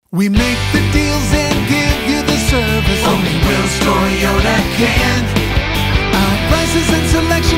We make the deals and give you the service. Only Will's Toyota can. Our prices and selection